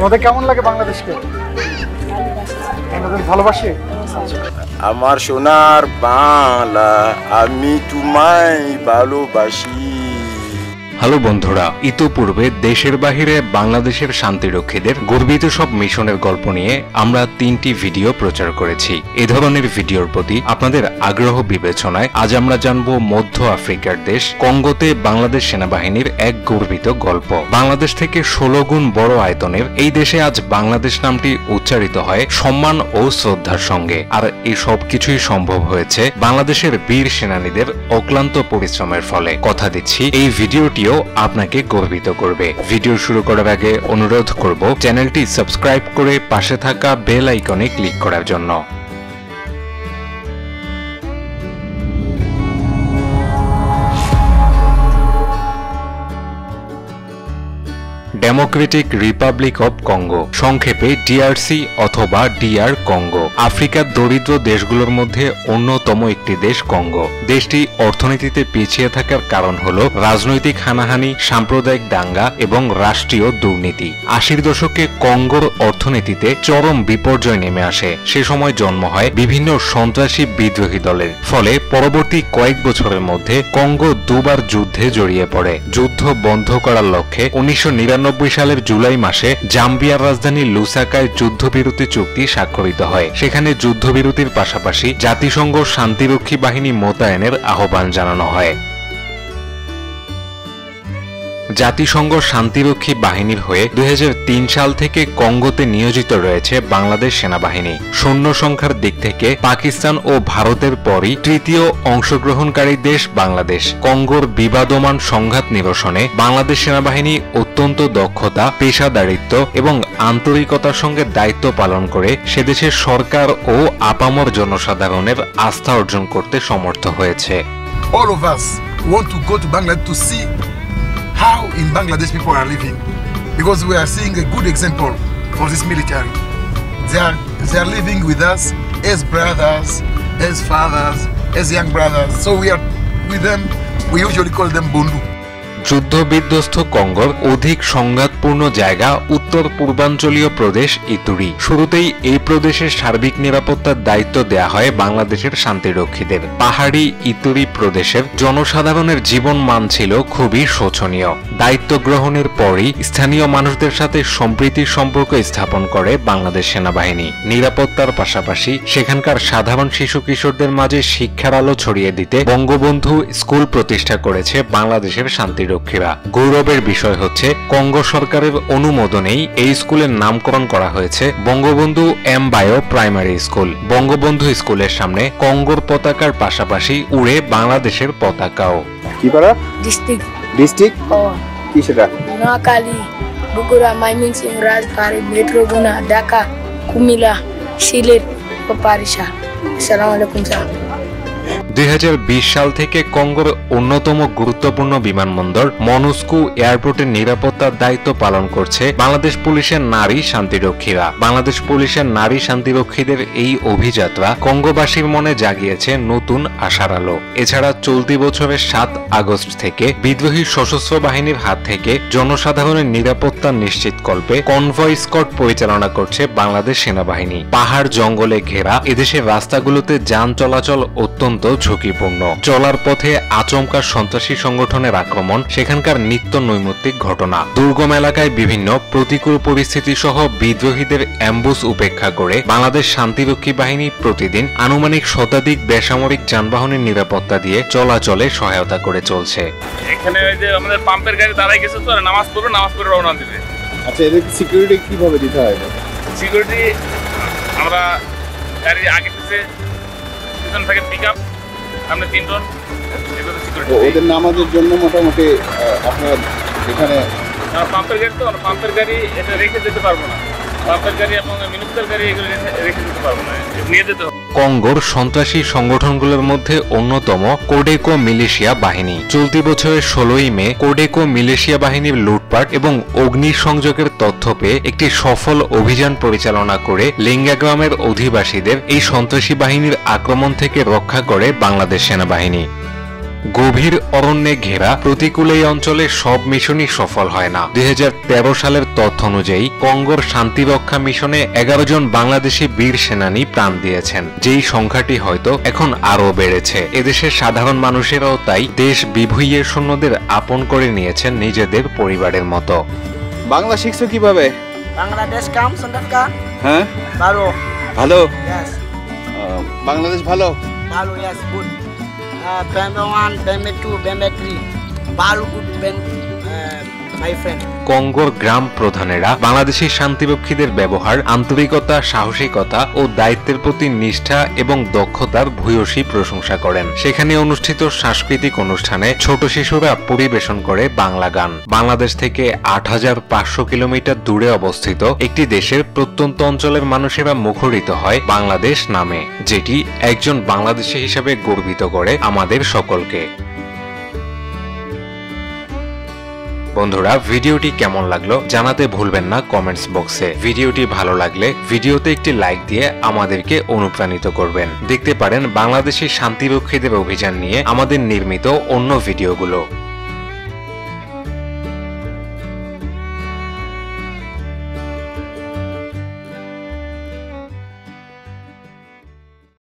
তোমাদের কেমন লাগে বাংলাদেশকে? আমাদের ভালোবাসে। আমার সোনার বাংলা আমি তোমায় ভালোবাসি। হ্যালো বন্ধুরা, ইতোপূর্বে দেশের বাহিরে বাংলাদেশের শান্তিরক্ষীদের গর্বিত সব মিশনের গল্প নিয়ে আমরা 3টি ভিডিও প্রচার করেছি। এ ধরনের ভিডিওর প্রতি আপনাদের আগ্রহ বিবেচনায় আজ আমরা জানব মধ্য আফ্রিকার দেশ কঙ্গোতে বাংলাদেশ সেনাবাহিনীর এক গর্বিত গল্প। বাংলাদেশ থেকে 16 গুণ বড় আয়তনের এই দেশে আজ বাংলাদেশ নামটি উচ্চারিত হয় সম্মান ও শ্রদ্ধার সঙ্গে। আর এই সব কিছুই সম্ভব হয়েছে বাংলাদেশের বীর সেনানীদের অক্লান্ত পরিশ্রমের ফলে। কথা দিচ্ছি এই ভিডিওটিও আপনাকে গর্বিত করবে। ভিডিও শুরু করার আগে অনুরোধ করব চ্যানেলটি সাবস্ক্রাইব করে পাশে থাকা বেল আইকনে ক্লিক করার জন্য। ডেমোক্রেটিক রিপাবলিক অব কঙ্গো, সংক্ষেপে ডিআরসি অথবা ডিআর কঙ্গো, আফ্রিকার দরিদ্র দেশগুলোর মধ্যে অন্যতম একটি দেশ কঙ্গো। দেশটি অর্থনীতিতে পিছিয়ে থাকার কারণ হলো রাজনৈতিক হানাহানি, সাম্প্রদায়িক দাঙ্গা এবং রাষ্ট্রীয় দুর্নীতি। 80-র দশকে কঙ্গোর অর্থনীতিতে চরম বিপর্যয় নেমে আসে। সে সময় জন্ম হয় বিভিন্ন সন্ত্রাসী বিদ্রোহী দলের। ফলে পরবর্তী কয়েক বছরের মধ্যে কঙ্গো দুবার যুদ্ধে জড়িয়ে পড়ে। যুদ্ধ বন্ধ করার লক্ষ্যে 1999 সালের জুলাই মাসে জাম্বিয়ার রাজধানী লুসাকায় যুদ্ধবিরতি চুক্তি স্বাক্ষরিত হয়। সেখানে যুদ্ধবিরতির পাশাপাশি জাতিসংঘ শান্তিরক্ষী বাহিনী মোতায়েনের আহ্বান জানানো হয়। জাতিসংঘ শান্তিরক্ষী বাহিনীর হয়ে 2003 সাল থেকে কঙ্গোতে নিয়োজিত রয়েছে বাংলাদেশ সেনাবাহিনী। সৈন্য সংখ্যার দিক থেকে পাকিস্তান ও ভারতের পরই তৃতীয় অংশগ্রহণকারী দেশ বাংলাদেশ। কঙ্গোর বিবাদমান সংঘাত নিরসনে বাংলাদেশ সেনাবাহিনী অত্যন্ত দক্ষতা, পেশাদারিত্ব এবং আন্তরিকতার সঙ্গে দায়িত্ব পালন করে সেদেশের সরকার ও আপামর জনসাধারণের আস্থা অর্জন করতে সমর্থ হয়েছে। All of us want to go to Bangladesh to see how in Bangladesh people are living, because we are seeing a good example for this military. They are living with us as brothers, as fathers, as young brothers. So we are with them. We usually call them Bundu. যুদ্ধ বিধ্বস্ত কঙ্গোর অধিক সংঘাতপূর্ণ জায়গা উত্তর পূর্বাঞ্চলীয় প্রদেশ ইতুরি। শুরুতেই এই প্রদেশের সার্বিক নিরাপত্তার দায়িত্ব দেয়া হয় বাংলাদেশের শান্তিরক্ষীদের। পাহাড়ি ইতুরি প্রদেশের জনসাধারণের জীবন মান ছিল খুবই শোচনীয়। দায়িত্ব গ্রহণের পরই স্থানীয় মানুষদের সাথে সম্প্রীতির সম্পর্ক স্থাপন করে বাংলাদেশ সেনাবাহিনী। নিরাপত্তার পাশাপাশি সেখানকার সাধারণ শিশু কিশোরদের মাঝে শিক্ষার আলো ছড়িয়ে দিতে বঙ্গবন্ধু স্কুল প্রতিষ্ঠা করেছে বাংলাদেশের শান্তি রক্ষীরা। গৌরবের বিষয় হচ্ছে কঙ্গো সরকারের অনুমোদনেই এই স্কুলের নামকরণ করা হয়েছে বঙ্গবন্ধু এম বায়ো প্রাইমারি স্কুল। বঙ্গবন্ধু স্কুলের সামনে কঙ্গোর পতাকার পাশাপাশি উড়ে বাংলাদেশের পতাকাও। কি পারা? ডিস্ট্রিক্ট কি সেটা? নোয়াখালী, বগুড়া, ময়মনসিংহ, রাজবাড়ী, মেট্রোগুনা, ঢাকা, কুমিল্লা, সিলেট ও পারিসা। আসসালামু আলাইকুম স্যার। 2020 সাল থেকে কঙ্গোর অন্যতম গুরুত্বপূর্ণ বিমানবন্দর মনুস্কু এয়ারপোর্টের নিরাপত্তার দায়িত্ব পালন করছে বাংলাদেশ পুলিশের নারী শান্তিরক্ষীরা। বাংলাদেশ পুলিশের নারী শান্তিরক্ষীদের এই অভিযাত্রা কঙ্গোবাসীর মনে জাগিয়েছে নতুন আশার আলো। এছাড়া চলতি বছরের 7 আগস্ট থেকে বিদ্রোহী সশস্ত্র বাহিনীর হাত থেকে জনসাধারণের নিরাপত্তা নিশ্চিতকল্পে কনভয় স্কোয়াড পরিচালনা করছে বাংলাদেশ সেনাবাহিনী। পাহাড় জঙ্গলে ঘেরা এদেশের রাস্তাগুলোতে যান চলাচল অত্যন্ত ঝুঁকিপূর্ণ। চলার পথে আচমকা সন্ত্রাসী সংগঠনের আক্রমণ সেখানকার নিত্য নৈমিত্তিক ঘটনা। দুর্গম এলাকায় বিভিন্ন প্রতিকূল পরিস্থিতি সহ বিদ্রোহীদের অ্যাম্বুশ উপেক্ষা করে বাংলাদেশ শান্তিরক্ষী বাহিনী প্রতিদিন আনুমানিক শতাধিক বেসামরিক যানবাহনের নিরাপত্তা দিয়ে চলাচলে সহায়তা করে চলছে। এখানে ওই যে আমাদের পাম্পের গাড়ি দাঁড়াই গেছে, তো নামাজ পড়বে, নামাজ পড়ে রওনা দিবে। আচ্ছা, এদের সিকিউরিটি কিভাবে দিতে হয়? সিকিউরিটি আমরা গাড়ি আগে থেকে পিছন থেকে পিক আপ, সামনে 3 জন, ওদের নামাজের জন্য মোটামুটি আপনার এখানে পাম্পের গাড়ি, তো পাম্পের গাড়ি এটা রেখে যেতে পারবো না। পাম্পের গাড়ি এবং মিউনিসিপ্যাল গাড়ি এগুলো রেখে যেতে পারবো না, নিয়ে যেতে হবে। কঙ্গোর সন্ত্রাসী সংগঠনগুলোর মধ্যে অন্যতম কোডেকো মিলিশিয়া বাহিনী। চলতি বছরের 16ই মে কোডেকো মিলিশিয়া বাহিনীর লুটপাট এবং অগ্নিসংযোগের তথ্য পেয়ে একটি সফল অভিযান পরিচালনা করে লিঙ্গা গ্রামের অধিবাসীদের এই সন্ত্রাসী বাহিনীর আক্রমণ থেকে রক্ষা করে বাংলাদেশ সেনাবাহিনী। গভীর অরণ্যে ঘেরা প্রতিকূল এই অঞ্চলে সব মিশনই সফল হয় না। 2013 সালের তথ্য অনুযায়ী কঙ্গোর শান্তিরক্ষা মিশনে 11 জন বাংলাদেশি বীর সেনানী প্রাণ দিয়েছেন, যেই সংখ্যাটি হয়তো এখন আরো বেড়েছে। এদেশের সাধারণ মানুষেরাও তাই দেশ বিভূঁইয়ে সৈন্যদের আপন করে নিয়েছেন নিজেদের পরিবারের মতো। বাংলা শিখছো কিভাবে? বাংলাদেশ কাম সন্ডাকা হ্যাঁ, ভালো ভালো। yes বাংলাদেশ ভালো। ভালো yes good Bembe 1 Bembe 2 Bembe 3 ভালো good my friend। কঙ্গোর গ্রাম প্রধানেরা বাংলাদেশি শান্তিরক্ষীদের ব্যবহার, আন্তরিকতা, সাহসিকতা ও দায়িত্বের প্রতি নিষ্ঠা এবং দক্ষতার ভূয়সী প্রশংসা করেন। সেখানে অনুষ্ঠিত সাংস্কৃতিক অনুষ্ঠানে ছোট শিশুরা পরিবেশন করে বাংলা গান। বাংলাদেশ থেকে 8500 কিলোমিটার দূরে অবস্থিত একটি দেশের প্রত্যন্ত অঞ্চলের মানুষেরা মুখরিত হয় বাংলাদেশ নামে, যেটি একজন বাংলাদেশী হিসেবে গর্বিত করে আমাদের সকলকে। বন্ধুরা, ভিডিওটি কেমন লাগলো জানাতে ভুলবেন না কমেন্টস বক্সে। ভিডিওটি ভালো লাগলে ভিডিওতে একটি লাইক দিয়ে আমাদেরকে অনুপ্রাণিত করবেন। দেখতে পারেন বাংলাদেশি শান্তিরক্ষীদের অভিযান নিয়ে আমাদের নির্মিত অন্য ভিডিওগুলো।